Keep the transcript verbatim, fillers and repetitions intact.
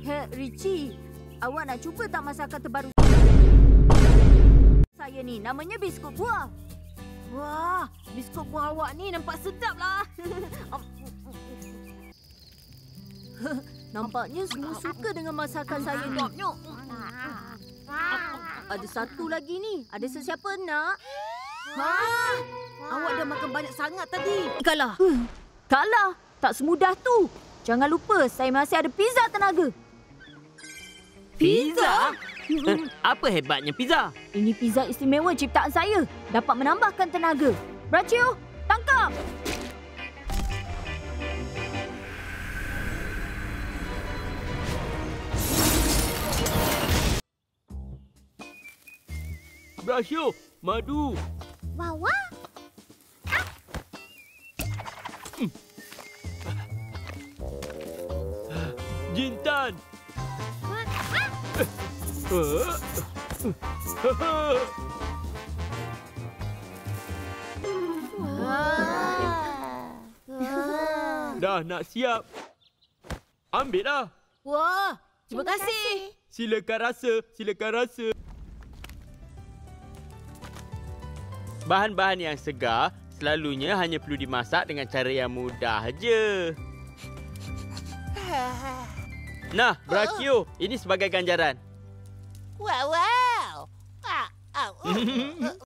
Hei, Richie. Awak nak cuba tak masakan terbaru saya ni? Namanya biskut buah. Wah, biskut buah awak ni nampak sedap lah. Nampaknya semua suka dengan masakan saya ni. Ada satu lagi ni. Ada sesiapa nak? Ha? Awak dah makan banyak sangat tadi. Kalah. Kalah. Tak semudah tu. Jangan lupa, saya masih ada pizza tenaga. Pizza? Apa hebatnya pizza? Ini pizza istimewa ciptaan saya. Dapat menambahkan tenaga. Brachio, tangkap! Brachio, madu. Wawa. Jintan. Dah nak siap. Ambil dah. Wah, terima kasih. Silakan rasa, silakan rasa. Bahan-bahan yang segar selalunya hanya perlu dimasak dengan cara yang mudah je. Nah, Brachio, ini sebagai ganjaran. Wow, wow. Ah, ah, uh.